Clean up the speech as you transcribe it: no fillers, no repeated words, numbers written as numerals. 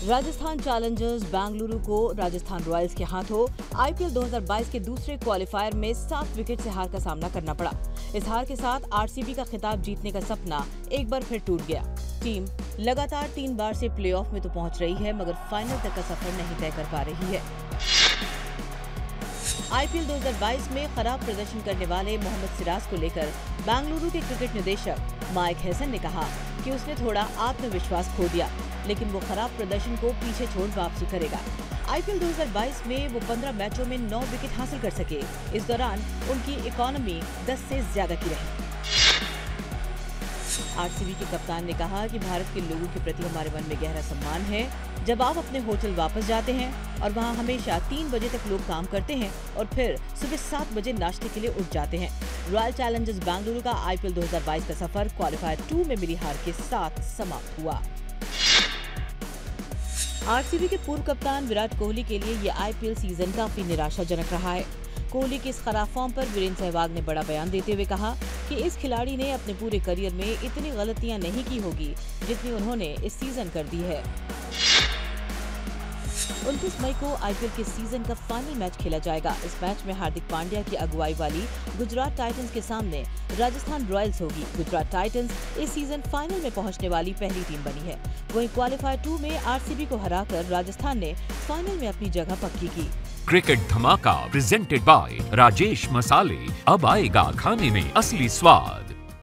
Rajasthan Challengers Bengaluru को Rajasthan Royals के हाथों आईपीएल 2022 के दूसरे क्वालिफायर में 7 विकेट से हार का सामना करना पड़ा। इस हार के साथ आरसीबी का खिताब जीतने का सपना एक बार फिर टूट गया। टीम लगातार 3 बार से प्लेऑफ में तो पहुंच रही है, मगर फाइनल तक का सफर नहीं तय कर पा रही है। आईपीएल 2022 में खराब प्रदर्शन करने वाले मोहम्मद सिराज को लेकर बेंगलुरु के क्रिकेट निदेशक माइक हेसन ने कहा कि उसने थोड़ा आत्मविश्वास खो दिया, लेकिन वो खराब प्रदर्शन को पीछे छोड़ वापसी करेगा। आईपीएल 2022 में वो 15 मैचों में 9 विकेट हासिल कर सके। इस दौरान उनकी इकोनॉमी 10 से ज्यादा की रही। आरसीबी के कप्तान ने कहा कि भारत के लोगों के प्रति हमारे मन में गहरा सम्मान है। जब आप अपने होटल वापस जाते हैं और वहां हमेशा 3 बजे तक लोग काम करते हैं और फिर सुबह 7 बजे नाश्ते के लिए उठ जाते हैं। रॉयल चैलेंजर्स बेंगलुरु का आईपीएल 2022 का सफर क्वालिफायर 2 में मिली हार के साथ समाप्त हुआ। आरसीबी के पूर्व कप्तान विराट कोहली के लिए ये आईपीएल सीजन काफी निराशाजनक रहा है। कोहली के इस खराब फॉर्म पर वीरेंद्र सहवाग ने बड़ा बयान देते हुए कहा कि इस खिलाड़ी ने अपने पूरे करियर में इतनी गलतियां नहीं की होगी जितनी उन्होंने इस सीजन कर दी है। 29 मई को आईपीएल के सीजन का फाइनल मैच खेला जाएगा। इस मैच में हार्दिक पांड्या की अगुवाई वाली गुजरात टाइटंस के सामने राजस्थान रॉयल्स होगी। गुजरात टाइटंस इस सीजन फाइनल में पहुंचने वाली पहली टीम बनी है। वहीं क्वालिफायर 2 में आरसीबी को हराकर राजस्थान ने फाइनल में अपनी जगह पक्की की। क्रिकेट धमाका प्रेजेंटेड बाय राजेश मसाले। अब आएगा खाने में असली स्वाद।